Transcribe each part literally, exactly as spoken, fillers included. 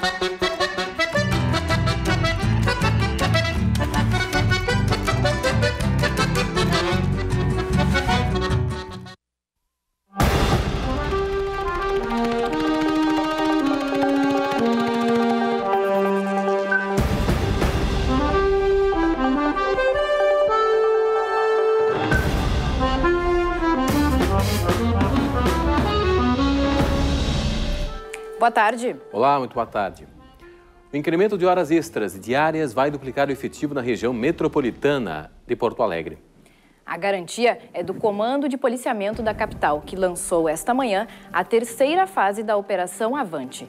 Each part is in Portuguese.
Boa tarde. Olá, muito boa tarde. O incremento de horas extras diárias vai duplicar o efetivo na região metropolitana de Porto Alegre. A garantia é do Comando de Policiamento da capital, que lançou esta manhã a terceira fase da Operação Avante.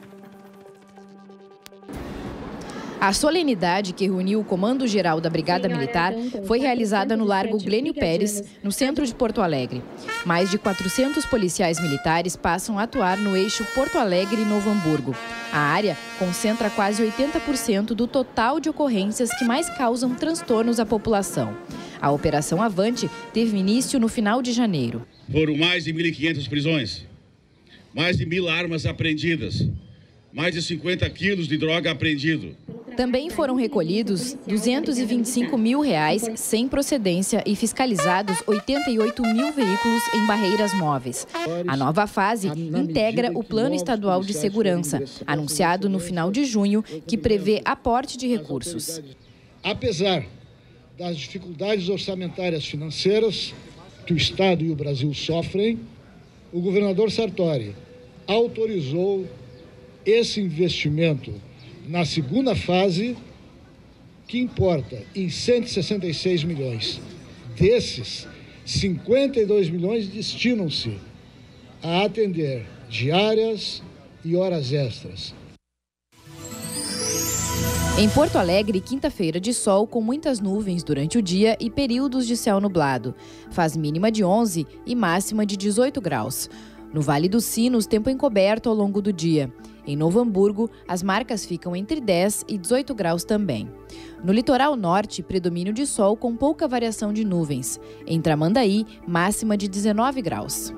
A solenidade que reuniu o Comando-Geral da Brigada Militar foi realizada no Largo Glênio Pérez, no centro de Porto Alegre. Mais de quatrocentos policiais militares passam a atuar no eixo Porto Alegre-Novo Hamburgo. A área concentra quase oitenta por cento do total de ocorrências que mais causam transtornos à população. A Operação Avante teve início no final de janeiro. Foram mais de mil e quinhentas prisões, mais de mil armas apreendidas, mais de cinquenta quilos de droga apreendido. Também foram recolhidos duzentos e vinte e cinco mil reais sem procedência e fiscalizados oitenta e oito mil veículos em barreiras móveis. A nova fase integra o Plano Estadual de Segurança, anunciado no final de junho, que prevê aporte de recursos. Apesar das dificuldades orçamentárias financeiras que o Estado e o Brasil sofrem, o governador Sartori autorizou esse investimento na segunda fase, que importa em cento e sessenta e seis milhões. Desses, cinquenta e dois milhões destinam-se a atender diárias e horas extras. Em Porto Alegre, quinta-feira de sol com muitas nuvens durante o dia e períodos de céu nublado. Faz mínima de onze e máxima de dezoito graus. No Vale dos Sinos, tempo encoberto ao longo do dia. Em Novo Hamburgo, as marcas ficam entre dez e dezoito graus também. No litoral norte, predomínio de sol com pouca variação de nuvens. Em Tramandaí, máxima de dezenove graus.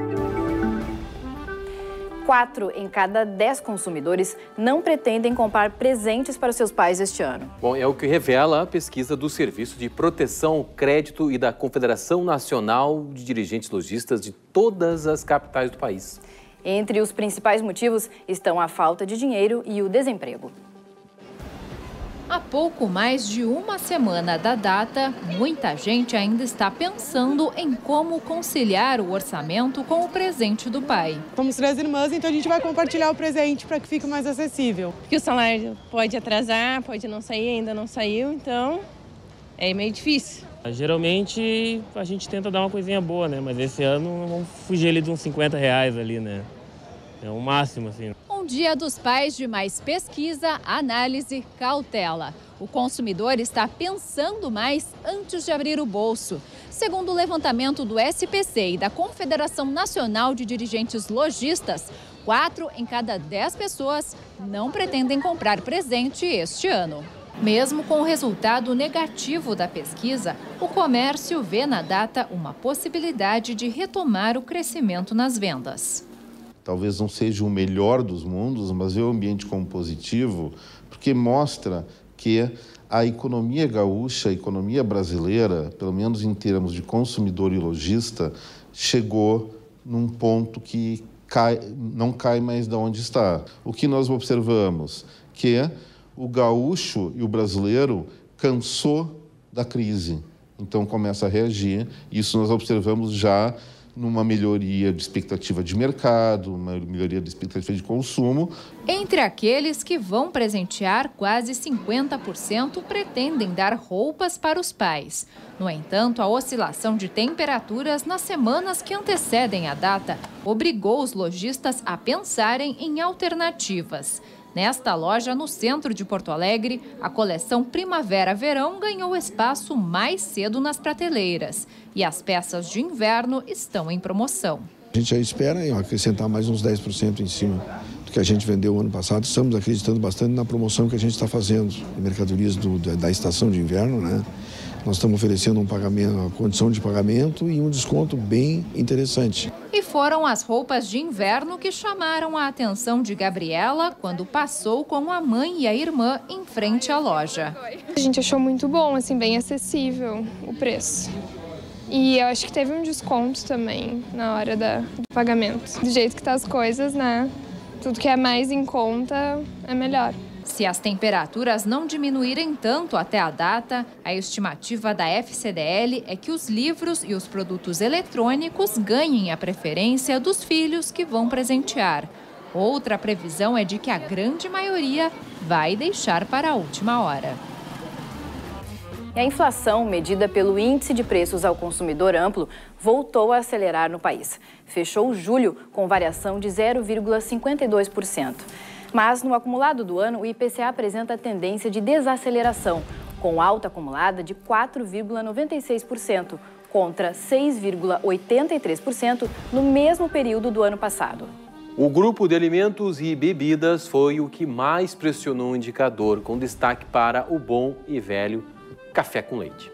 Quatro em cada dez consumidores não pretendem comprar presentes para seus pais este ano. Bom, é o que revela a pesquisa do Serviço de Proteção ao Crédito e da Confederação Nacional de Dirigentes Lojistas de todas as capitais do país. Entre os principais motivos estão a falta de dinheiro e o desemprego. Há pouco mais de uma semana da data, muita gente ainda está pensando em como conciliar o orçamento com o presente do pai. Somos três irmãs, então a gente vai compartilhar o presente para que fique mais acessível. Porque o salário pode atrasar, pode não sair, ainda não saiu, então é meio difícil. Geralmente a gente tenta dar uma coisinha boa, né? Mas esse ano vamos fugir ali de uns cinquenta reais ali, né? É o máximo, assim. Um dia dos pais de mais pesquisa, análise, cautela. O consumidor está pensando mais antes de abrir o bolso. Segundo o levantamento do S P C e da Confederação Nacional de Dirigentes Lojistas, quatro em cada dez pessoas não pretendem comprar presente este ano. Mesmo com o resultado negativo da pesquisa, o comércio vê na data uma possibilidade de retomar o crescimento nas vendas. Talvez não seja o melhor dos mundos, mas vê o ambiente como positivo, porque mostra que a economia gaúcha, a economia brasileira, pelo menos em termos de consumidor e lojista, chegou num ponto que cai, não cai mais de onde está. O que nós observamos? Que o gaúcho e o brasileiro cansou da crise, então começa a reagir. Isso nós observamos já numa melhoria de expectativa de mercado, uma melhoria de expectativa de consumo. Entre aqueles que vão presentear, quase cinquenta por cento pretendem dar roupas para os pais. No entanto, a oscilação de temperaturas nas semanas que antecedem a data obrigou os lojistas a pensarem em alternativas. Nesta loja, no centro de Porto Alegre, a coleção Primavera-Verão ganhou espaço mais cedo nas prateleiras. E as peças de inverno estão em promoção. A gente já espera hein, acrescentar mais uns dez por cento em cima do que a gente vendeu o ano passado. Estamos acreditando bastante na promoção que a gente está fazendo de mercadorias do, da, da estação de inverno, né? Nós estamos oferecendo um pagamento, uma condição de pagamento e um desconto bem interessante. E foram as roupas de inverno que chamaram a atenção de Gabriela quando passou com a mãe e a irmã em frente à loja. A gente achou muito bom, assim, bem acessível o preço. E eu acho que teve um desconto também na hora da, do pagamento. Do jeito que tá as coisas, né? Tudo que é mais em conta é melhor. Se as temperaturas não diminuírem tanto até a data, a estimativa da F C D L é que os livros e os produtos eletrônicos ganhem a preferência dos filhos que vão presentear. Outra previsão é de que a grande maioria vai deixar para a última hora. E a inflação, medida pelo Índice de Preços ao Consumidor Amplo, voltou a acelerar no país. Fechou julho com variação de zero vírgula cinquenta e dois por cento. Mas, no acumulado do ano, o I P C A apresenta tendência de desaceleração, com alta acumulada de quatro vírgula noventa e seis por cento, contra seis vírgula oitenta e três por cento no mesmo período do ano passado. O grupo de alimentos e bebidas foi o que mais pressionou o indicador, com destaque para o bom e velho café com leite.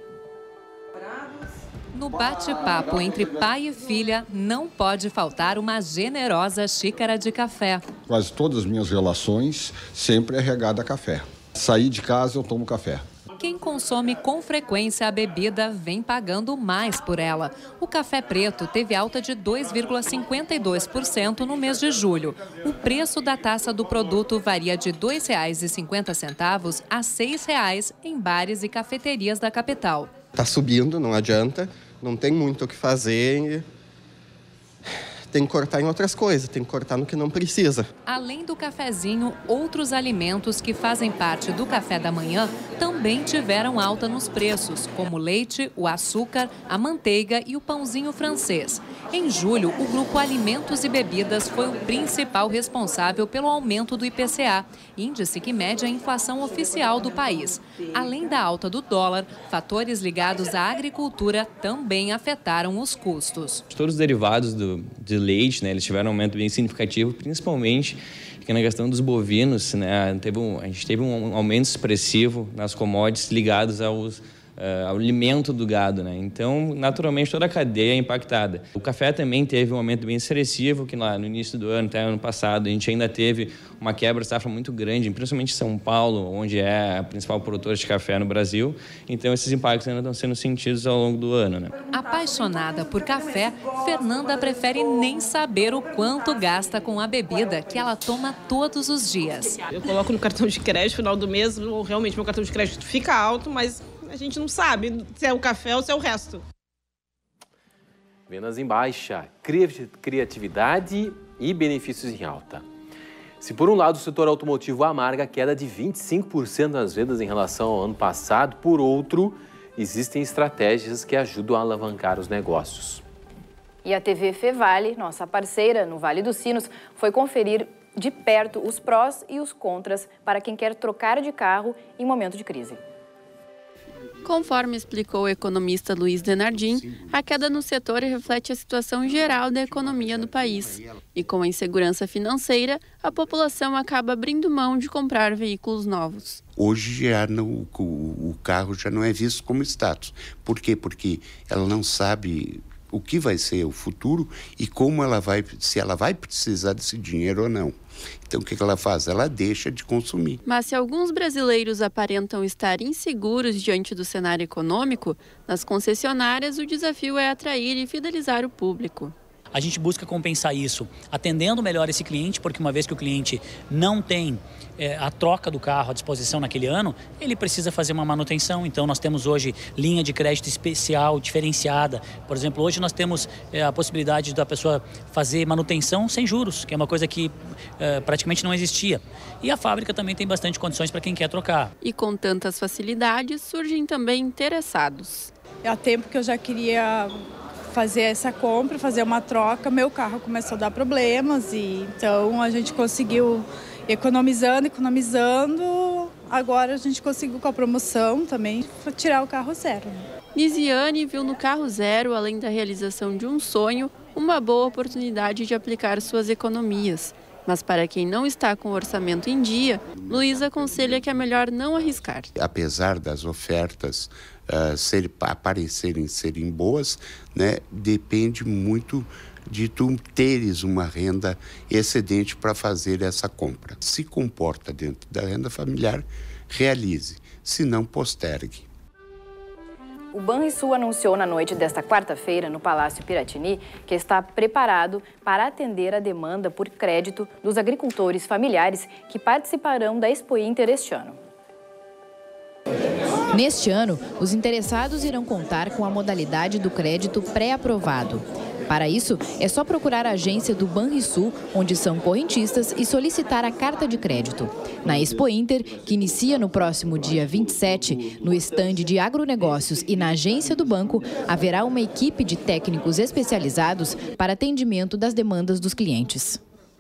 No bate-papo entre pai e filha, não pode faltar uma generosa xícara de café. Quase todas as minhas relações sempre é regada a café. Sair de casa, eu tomo café. Quem consome com frequência a bebida vem pagando mais por ela. O café preto teve alta de dois vírgula cinquenta e dois por cento no mês de julho. O preço da taça do produto varia de dois reais e cinquenta centavos a seis reais em bares e cafeterias da capital. Está subindo, não adianta, não tem muito o que fazer. Tem que cortar em outras coisas, tem que cortar no que não precisa. Além do cafezinho, outros alimentos que fazem parte do café da manhã também tiveram alta nos preços, como o leite, o açúcar, a manteiga e o pãozinho francês. Em julho, o grupo Alimentos e Bebidas foi o principal responsável pelo aumento do I P C A, índice que mede a inflação oficial do país. Além da alta do dólar, fatores ligados à agricultura também afetaram os custos. Todos os derivados do, de leite, né, eles tiveram um aumento bem significativo, principalmente na questão dos bovinos, né, teve um, a gente teve um aumento expressivo nas commodities ligados aos Uh, ao alimento do gado, né? Então, naturalmente, toda a cadeia é impactada. O café também teve um aumento bem expressivo, que lá no início do ano, até ano passado, a gente ainda teve uma quebra de safra muito grande, principalmente em São Paulo, onde é a principal produtora de café no Brasil. Então, esses impactos ainda estão sendo sentidos ao longo do ano, né? Apaixonada por café, Fernanda prefere nem saber o quanto gasta com a bebida que ela toma todos os dias. Eu coloco no cartão de crédito, no final do mês, ou realmente meu cartão de crédito fica alto, mas a gente não sabe se é o café ou se é o resto. Vendas em baixa, criatividade e benefícios em alta. Se por um lado o setor automotivo amarga queda de vinte e cinco por cento nas vendas em relação ao ano passado, por outro, existem estratégias que ajudam a alavancar os negócios. E a T V Fevale, nossa parceira no Vale dos Sinos, foi conferir de perto os prós e os contras para quem quer trocar de carro em momento de crise. Conforme explicou o economista Luiz Denardim, a queda no setor reflete a situação geral da economia do país. E com a insegurança financeira, a população acaba abrindo mão de comprar veículos novos. Hoje já não, o, o carro já não é visto como status. Por quê? Porque ela não sabe o que vai ser o futuro e como ela vai, se ela vai precisar desse dinheiro ou não. Então, o que ela faz? Ela deixa de consumir. Mas se alguns brasileiros aparentam estar inseguros diante do cenário econômico, nas concessionárias o desafio é atrair e fidelizar o público. A gente busca compensar isso, atendendo melhor esse cliente, porque uma vez que o cliente não tem é, a troca do carro à disposição naquele ano, ele precisa fazer uma manutenção. Então nós temos hoje linha de crédito especial, diferenciada. Por exemplo, hoje nós temos é, a possibilidade da pessoa fazer manutenção sem juros, que é uma coisa que é, praticamente não existia. E a fábrica também tem bastante condições para quem quer trocar. E com tantas facilidades, surgem também interessados. Há tempo que eu já queria fazer essa compra, fazer uma troca, meu carro começou a dar problemas e então a gente conseguiu economizando, economizando, agora a gente conseguiu com a promoção também tirar o carro zero. Nisiane viu no carro zero, além da realização de um sonho, uma boa oportunidade de aplicar suas economias. Mas para quem não está com o orçamento em dia, Luiz aconselha que é melhor não arriscar. Apesar das ofertas uh, ser, aparecerem serem boas, né, depende muito de tu teres uma renda excedente para fazer essa compra. Se comporta dentro da renda familiar, realize, se não, postergue. O Banrisul anunciou na noite desta quarta-feira, no Palácio Piratini, que está preparado para atender a demanda por crédito dos agricultores familiares que participarão da Expo Inter este ano. Neste ano, os interessados irão contar com a modalidade do crédito pré-aprovado. Para isso, é só procurar a agência do Banrisul, onde são correntistas, e solicitar a carta de crédito. Na Expo Inter, que inicia no próximo dia vinte e sete, no estande de agronegócios e na agência do banco, haverá uma equipe de técnicos especializados para atendimento das demandas dos clientes.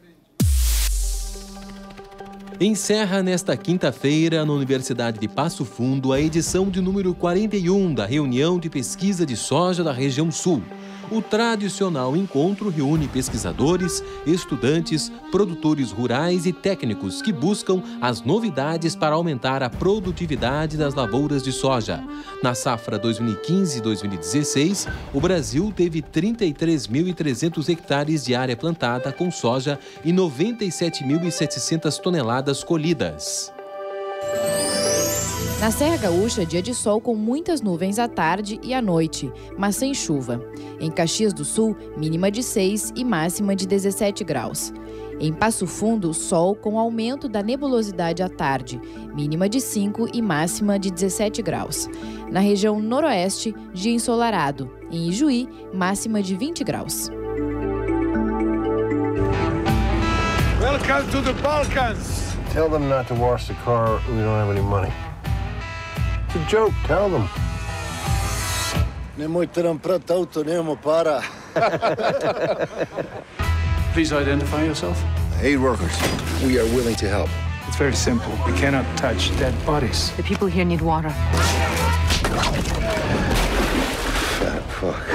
Encerra nesta quinta-feira, na Universidade de Passo Fundo, a edição de número quarenta e um da reunião de pesquisa de soja da região sul. O tradicional encontro reúne pesquisadores, estudantes, produtores rurais e técnicos que buscam as novidades para aumentar a produtividade das lavouras de soja. Na safra dois mil e quinze dois mil e dezesseis, o Brasil teve trinta e três mil e trezentos hectares de área plantada com soja e noventa e sete mil e setecentas toneladas colhidas. Na Serra Gaúcha, dia de sol com muitas nuvens à tarde e à noite, mas sem chuva. Em Caxias do Sul, mínima de seis e máxima de dezessete graus. Em Passo Fundo, sol com aumento da nebulosidade à tarde, mínima de cinco e máxima de dezessete graus. Na região noroeste, dia ensolarado. Em Ijuí, máxima de vinte graus. Welcome to the Balkans. Tell them not to wash the car. We don't have any money. It's a joke. Tell them. Nemoj tramprati auto, nemo para. Please identify yourself. Aid workers. We are willing to help. It's very simple. We cannot touch dead bodies. The people here need water. Fat fuck.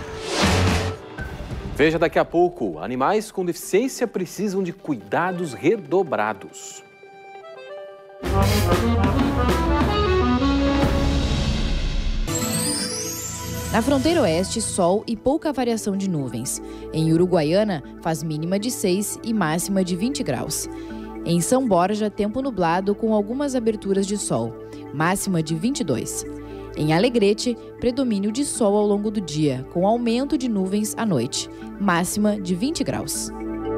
Veja daqui a pouco, animais com deficiência precisam de cuidados redobrados. Na fronteira oeste, sol e pouca variação de nuvens. Em Uruguaiana, faz mínima de seis e máxima de vinte graus. Em São Borja, tempo nublado com algumas aberturas de sol, máxima de vinte e dois. Em Alegrete, predomínio de sol ao longo do dia, com aumento de nuvens à noite, máxima de vinte graus.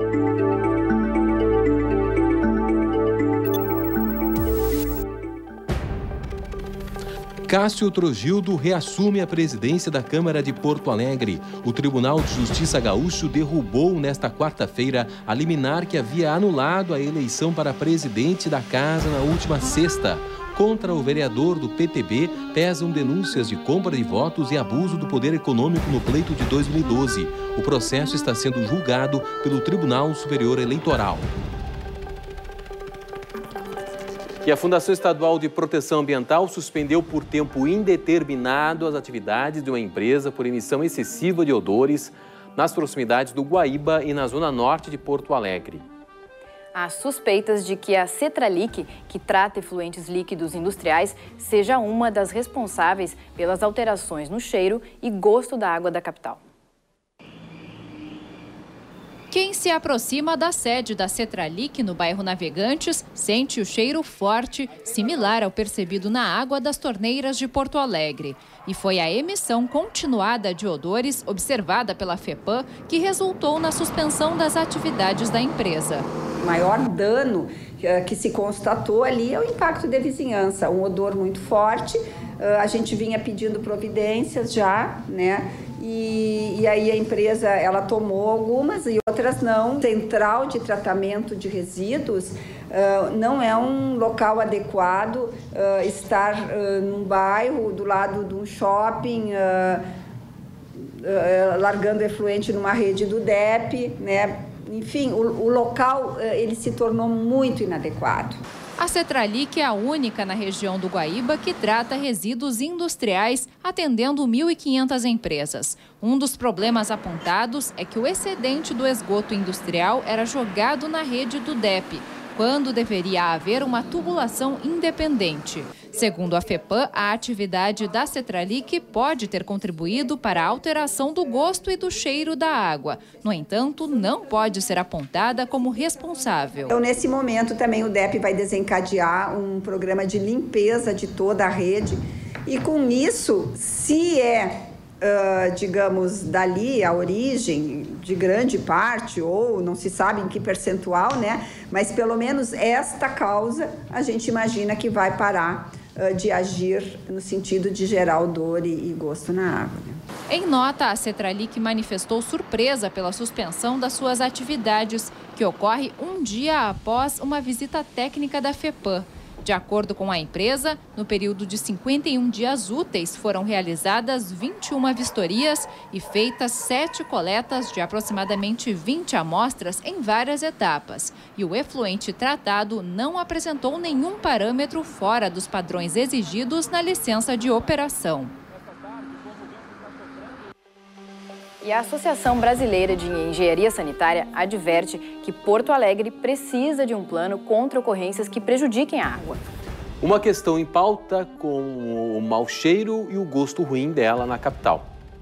Cássio Trogildo reassume a presidência da Câmara de Porto Alegre. O Tribunal de Justiça Gaúcho derrubou nesta quarta-feira a liminar que havia anulado a eleição para presidente da casa na última sexta. Contra o vereador do P T B, pesam denúncias de compra de votos e abuso do poder econômico no pleito de dois mil e doze. O processo está sendo julgado pelo Tribunal Superior Eleitoral. E a Fundação Estadual de Proteção Ambiental suspendeu por tempo indeterminado as atividades de uma empresa por emissão excessiva de odores nas proximidades do Guaíba e na zona norte de Porto Alegre. Há suspeitas de que a Cetralic, que trata efluentes líquidos industriais, seja uma das responsáveis pelas alterações no cheiro e gosto da água da capital. Quem se aproxima da sede da Cetralic no bairro Navegantes sente o cheiro forte, similar ao percebido na água das torneiras de Porto Alegre. E foi a emissão continuada de odores observada pela FEPAM que resultou na suspensão das atividades da empresa. O maior dano que se constatou ali é o impacto de vizinhança, um odor muito forte. A gente vinha pedindo providências já, né? E, e aí a empresa, ela tomou algumas e outras não. Central de tratamento de resíduos uh, não é um local adequado uh, estar uh, num bairro, do lado de um shopping, uh, uh, largando efluente numa rede do D E P, né? Enfim, o, o local uh, ele se tornou muito inadequado. A Cetralic é a única na região do Guaíba que trata resíduos industriais, atendendo mil e quinhentas empresas. Um dos problemas apontados é que o excedente do esgoto industrial era jogado na rede do D E P, quando deveria haver uma tubulação independente. Segundo a FEPAM, a atividade da Cetralic pode ter contribuído para a alteração do gosto e do cheiro da água. No entanto, não pode ser apontada como responsável. Então, nesse momento, também o D E P vai desencadear um programa de limpeza de toda a rede. E com isso, se é, uh, digamos, dali a origem de grande parte, ou não se sabe em que percentual, né? Mas pelo menos esta causa a gente imagina que vai parar uh, de agir no sentido de gerar odor e, e gosto na água. Né? Em nota, a Cetralic manifestou surpresa pela suspensão das suas atividades, que ocorre um dia após uma visita técnica da FEPAM. De acordo com a empresa, no período de cinquenta e um dias úteis foram realizadas vinte e uma vistorias e feitas sete coletas de aproximadamente vinte amostras em várias etapas. E o efluente tratado não apresentou nenhum parâmetro fora dos padrões exigidos na licença de operação. E a Associação Brasileira de Engenharia Sanitária adverte que Porto Alegre precisa de um plano contra ocorrências que prejudiquem a água. Uma questão em pauta com o mau cheiro e o gosto ruim dela na capital.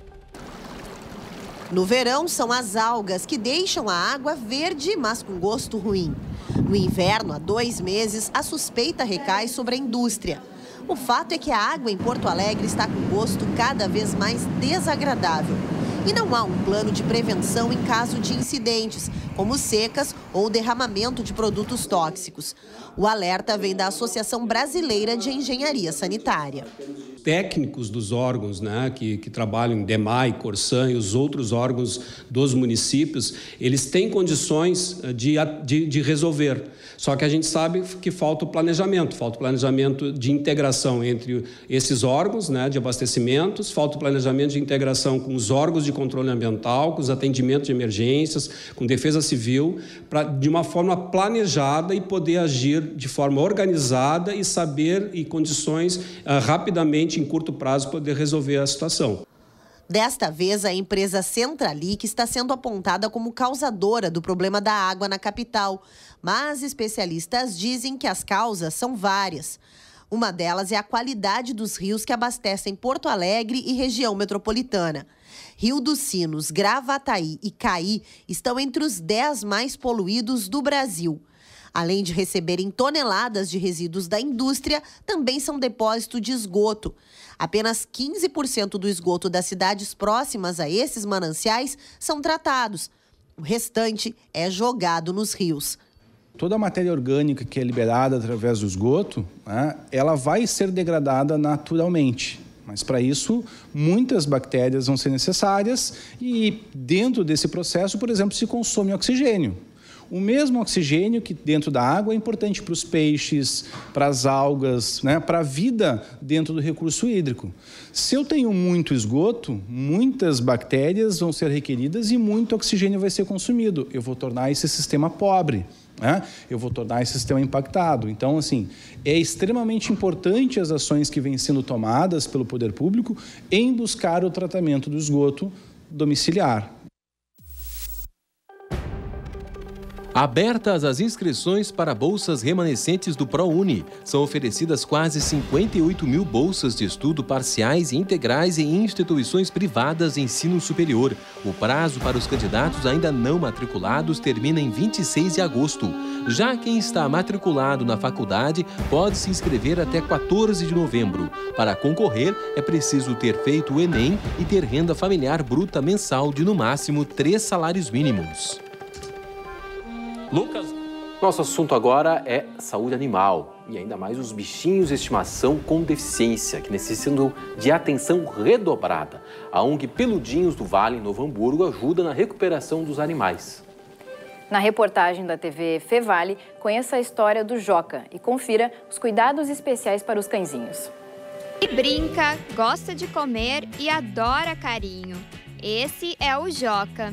No verão, são as algas que deixam a água verde, mas com gosto ruim. No inverno, há dois meses, a suspeita recai sobre a indústria. O fato é que a água em Porto Alegre está com gosto cada vez mais desagradável. E não há um plano de prevenção em caso de incidentes, como secas ou derramamento de produtos tóxicos. O alerta vem da Associação Brasileira de Engenharia Sanitária. Técnicos dos órgãos, né, que, que trabalham em DEMAI, Corsan e os outros órgãos dos municípios, eles têm condições de, de, de resolver. Só que a gente sabe que falta o planejamento, falta o planejamento de integração entre esses órgãos, né, de abastecimentos, falta o planejamento de integração com os órgãos de controle ambiental, com os atendimentos de emergências, com defesa civil, pra, de uma forma planejada e poder agir de forma organizada e saber e condições uh, rapidamente, em curto prazo, poder resolver a situação. Desta vez, a empresa Cetralic está sendo apontada como causadora do problema da água na capital, mas especialistas dizem que as causas são várias. Uma delas é a qualidade dos rios que abastecem Porto Alegre e região metropolitana. Rio dos Sinos, Gravataí e Caí estão entre os dez mais poluídos do Brasil. Além de receberem toneladas de resíduos da indústria, também são depósito de esgoto. Apenas quinze por cento do esgoto das cidades próximas a esses mananciais são tratados. O restante é jogado nos rios. Toda a matéria orgânica que é liberada através do esgoto, né, ela vai ser degradada naturalmente. Mas, para isso, muitas bactérias vão ser necessárias e, dentro desse processo, por exemplo, se consome oxigênio. O mesmo oxigênio que dentro da água é importante para os peixes, para as algas, né, para a vida dentro do recurso hídrico. Se eu tenho muito esgoto, muitas bactérias vão ser requeridas e muito oxigênio vai ser consumido. Eu vou tornar esse sistema pobre, né? Eu vou tornar esse sistema impactado. Então, assim, é extremamente importante as ações que vêm sendo tomadas pelo poder público em buscar o tratamento do esgoto domiciliar. Abertas as inscrições para bolsas remanescentes do ProUni. São oferecidas quase cinquenta e oito mil bolsas de estudo parciais e integrais em instituições privadas de ensino superior. O prazo para os candidatos ainda não matriculados termina em vinte e seis de agosto. Já quem está matriculado na faculdade pode se inscrever até quatorze de novembro. Para concorrer, é preciso ter feito o Enem e ter renda familiar bruta mensal de no máximo três salários mínimos. Lucas, nosso assunto agora é saúde animal e ainda mais os bichinhos de estimação com deficiência que necessitam de atenção redobrada. A O N G Peludinhos do Vale, em Novo Hamburgo, ajuda na recuperação dos animais. Na reportagem da T V Fevale, conheça a história do Joca e confira os cuidados especiais para os cãezinhos. Ele brinca, gosta de comer e adora carinho. Esse é o Joca.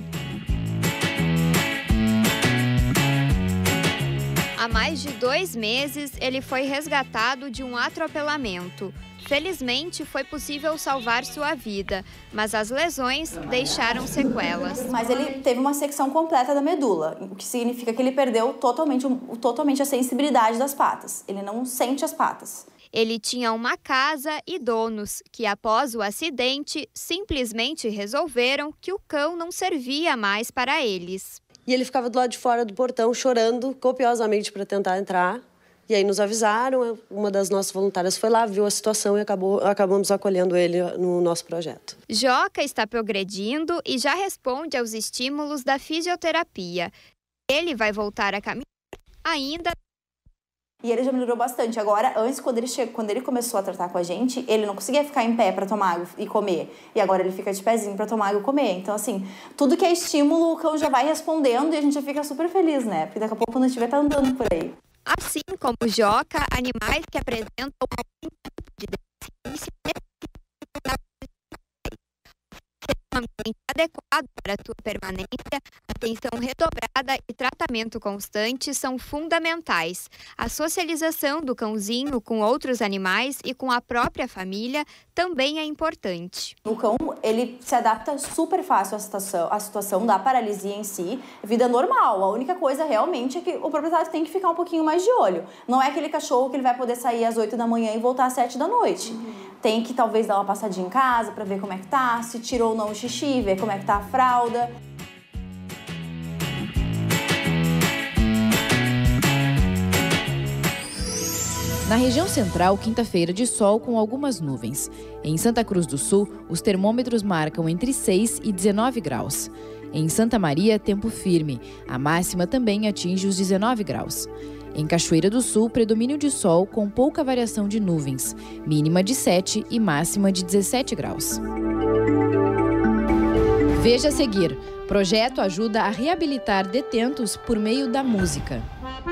Há mais de dois meses, ele foi resgatado de um atropelamento. Felizmente, foi possível salvar sua vida, mas as lesões deixaram sequelas. Mas ele teve uma secção completa da medula, o que significa que ele perdeu totalmente, totalmente a sensibilidade das patas. Ele não sente as patas. Ele tinha uma casa e donos que, após o acidente, simplesmente resolveram que o cão não servia mais para eles. E ele ficava do lado de fora do portão chorando copiosamente para tentar entrar. E aí nos avisaram, uma das nossas voluntárias foi lá, viu a situação e acabou, acabamos acolhendo ele no nosso projeto. Joca está progredindo e já responde aos estímulos da fisioterapia. Ele vai voltar a caminhar ainda. E ele já melhorou bastante. Agora, antes, quando ele, che... quando ele começou a tratar com a gente, ele não conseguia ficar em pé para tomar água e comer. E agora ele fica de pezinho para tomar água e comer. Então, assim, tudo que é estímulo, o cão já vai respondendo e a gente já fica super feliz, né? Porque daqui a pouco, quando a gente vai estar andando por aí. Assim como o Joca, animais que apresentam algum tipo de deficiência um ambiente adequado para a tua permanência, atenção redobrada e tratamento constante são fundamentais. A socialização do cãozinho com outros animais e com a própria família também é importante. O cão, ele se adapta super fácil à situação, à situação da paralisia em si, vida normal. A única coisa realmente é que o proprietário tem que ficar um pouquinho mais de olho. Não é aquele cachorro que ele vai poder sair às oito da manhã e voltar às sete da noite. Uhum. Tem que talvez dar uma passadinha em casa para ver como é que tá, se tirou ou não o xixi, ver como é que tá a fralda. Na região central, quinta-feira de sol com algumas nuvens. Em Santa Cruz do Sul, os termômetros marcam entre seis e dezenove graus. Em Santa Maria, tempo firme. A máxima também atinge os dezenove graus. Em Cachoeira do Sul, predomínio de sol com pouca variação de nuvens. Mínima de sete e máxima de dezessete graus. Veja a seguir. Projeto ajuda a reabilitar detentos por meio da música.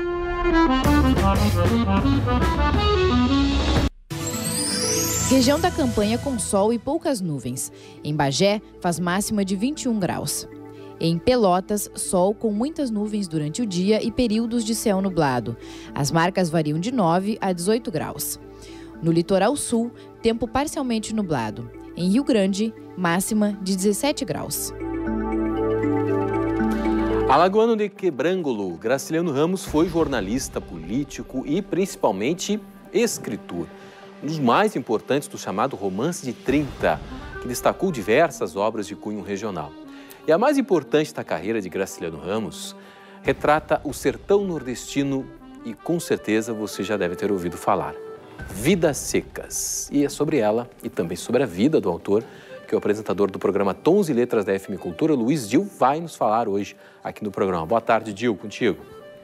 Região da campanha com sol e poucas nuvens. Em Bagé, faz máxima de vinte e um graus. Em Pelotas, sol com muitas nuvens durante o dia e períodos de céu nublado. As marcas variam de nove a dezoito graus. No litoral sul, tempo parcialmente nublado. Em Rio Grande, máxima de dezessete graus. Alagoano de Quebrangulo, Graciliano Ramos foi jornalista, político e, principalmente, escritor. Um dos mais importantes do chamado Romance de trinta, que destacou diversas obras de cunho regional. E a mais importante da carreira de Graciliano Ramos retrata o sertão nordestino e, com certeza, você já deve ter ouvido falar. Vidas Secas. E é sobre ela e também sobre a vida do autor que o apresentador do programa Tons e Letras da F M Cultura, Luiz Dil, vai nos falar hoje aqui no programa. Boa tarde, Dil, contigo.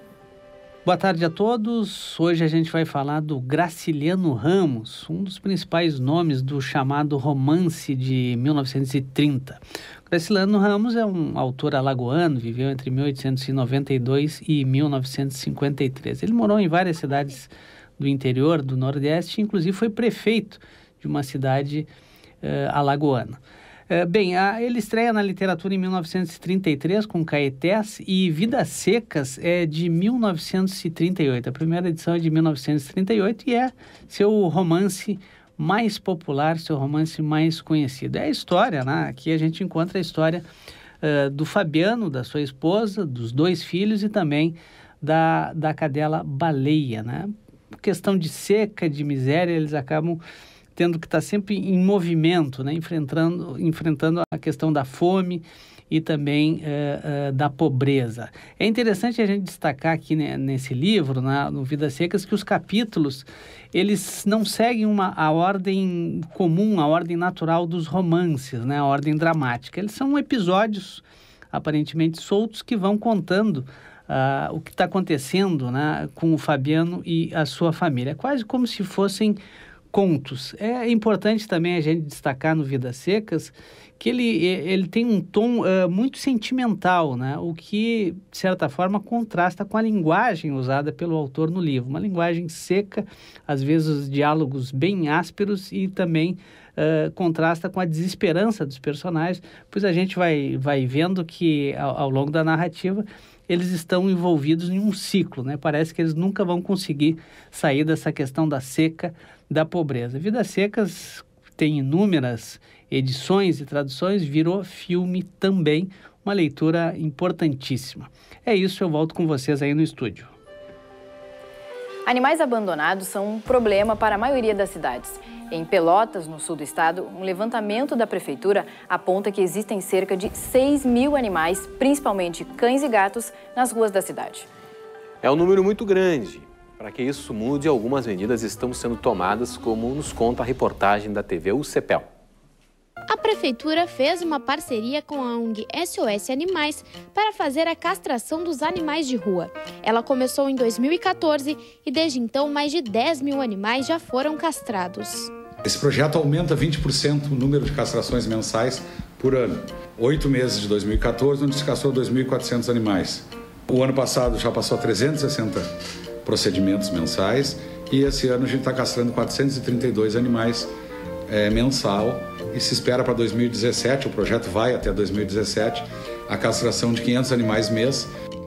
Boa tarde a todos. Hoje a gente vai falar do Graciliano Ramos, um dos principais nomes do chamado Romance de mil novecentos e trinta. Graciliano Ramos é um autor alagoano, viveu entre mil oitocentos e noventa e dois e mil novecentos e cinquenta e três. Ele morou em várias cidades do interior, do Nordeste, inclusive foi prefeito de uma cidade uh, alagoana. Uh, bem, a, ele estreia na literatura em mil novecentos e trinta e três com Caetés e Vidas Secas é de mil novecentos e trinta e oito. A primeira edição é de mil novecentos e trinta e oito e é seu romance mais popular, seu romance mais conhecido. É a história, né? Aqui a gente encontra a história uh, do Fabiano, da sua esposa, dos dois filhos e também da, da cadela Baleia, né? Questão de seca, de miséria, eles acabam tendo que estar sempre em movimento, né? enfrentando, enfrentando a questão da fome e também uh, uh, da pobreza. É interessante a gente destacar aqui, né, nesse livro, né, no Vidas Secas, que os capítulos eles não seguem uma, a ordem comum, a ordem natural dos romances, né, a ordem dramática. Eles são episódios aparentemente soltos que vão contando uh, o que está acontecendo, né, com o Fabiano e a sua família. É quase como se fossem contos. É importante também a gente destacar no Vidas Secas que ele, ele tem um tom uh, muito sentimental, né? O que, de certa forma, contrasta com a linguagem usada pelo autor no livro. Uma linguagem seca, às vezes diálogos bem ásperos e também uh, contrasta com a desesperança dos personagens, pois a gente vai, vai vendo que, ao, ao longo da narrativa, eles estão envolvidos em um ciclo, né? Parece que eles nunca vão conseguir sair dessa questão da seca, da pobreza. Vidas Secas tem inúmeras edições e traduções, virou filme também, uma leitura importantíssima. É isso, eu volto com vocês aí no estúdio. Animais abandonados são um problema para a maioria das cidades. Em Pelotas, no sul do estado, um levantamento da prefeitura aponta que existem cerca de seis mil animais, principalmente cães e gatos, nas ruas da cidade. É um número muito grande. Para que isso mude, algumas medidas estão sendo tomadas, como nos conta a reportagem da T V U C P E L. A prefeitura fez uma parceria com a O N G S O S Animais para fazer a castração dos animais de rua. Ela começou em dois mil e quatorze e desde então mais de dez mil animais já foram castrados. Esse projeto aumenta vinte por cento o número de castrações mensais por ano. Oito meses de dois mil e quatorze, onde se castrou dois mil e quatrocentos animais. O ano passado já passou a trezentos e sessenta procedimentos mensais e esse ano a gente está castrando quatrocentos e trinta e dois animais é, mensal e se espera para dois mil e dezessete, o projeto vai até dois mil e dezessete, a castração de quinhentos animais mês.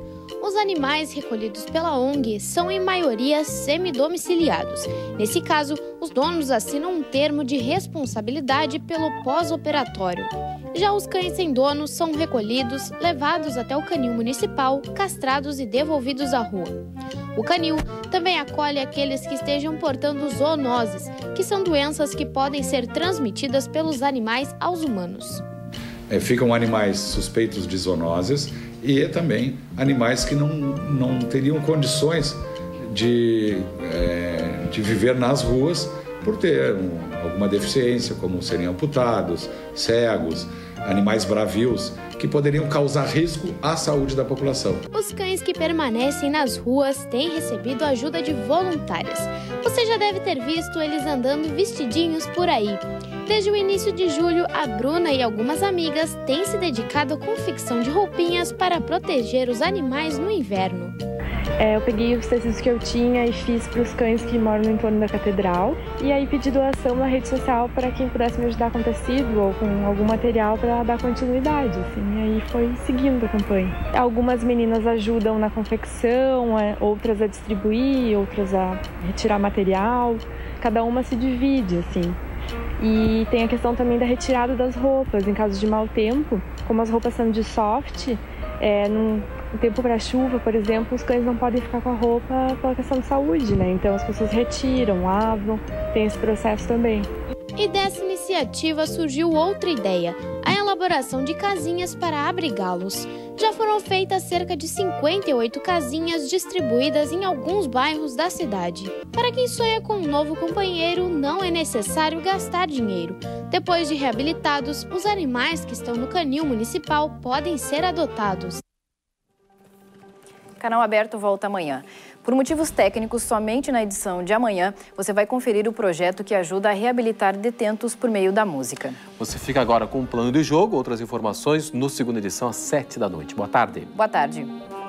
Os animais recolhidos pela O N G são em maioria semidomiciliados. Nesse caso, os donos assinam um termo de responsabilidade pelo pós-operatório. Já os cães sem dono são recolhidos, levados até o canil municipal, castrados e devolvidos à rua. O canil também acolhe aqueles que estejam portando zoonoses, que são doenças que podem ser transmitidas pelos animais aos humanos. É, ficam animais suspeitos de zoonoses e também animais que não, não teriam condições de, é, de viver nas ruas por ter um, alguma deficiência, como seriam amputados, cegos, animais bravios, que poderiam causar risco à saúde da população. Os cães que permanecem nas ruas têm recebido ajuda de voluntárias. Você já deve ter visto eles andando vestidinhos por aí. Desde o início de julho, a Bruna e algumas amigas têm se dedicado à confecção de roupinhas para proteger os animais no inverno. É, eu peguei os tecidos que eu tinha e fiz para os cães que moram no entorno da catedral. E aí pedi doação na rede social para quem pudesse me ajudar com tecido ou com algum material para dar continuidade. Assim, e aí foi seguindo a campanha. Algumas meninas ajudam na confecção, outras a distribuir, outras a retirar material. Cada uma se divide, assim. E tem a questão também da retirada das roupas. Em caso de mau tempo, como as roupas são de soft, é, num tempo para chuva, por exemplo, os cães não podem ficar com a roupa pela questão de saúde, né? Então as pessoas retiram, lavam, tem esse processo também. E dessa iniciativa surgiu outra ideia, a elaboração de casinhas para abrigá-los. Já foram feitas cerca de cinquenta e oito casinhas distribuídas em alguns bairros da cidade. Para quem sonha com um novo companheiro, não é necessário gastar dinheiro. Depois de reabilitados, os animais que estão no canil municipal podem ser adotados. Canal Aberto volta amanhã. Por motivos técnicos, somente na edição de amanhã, você vai conferir o projeto que ajuda a reabilitar detentos por meio da música. Você fica agora com o plano de jogo, outras informações no segunda edição às sete da noite. Boa tarde. Boa tarde.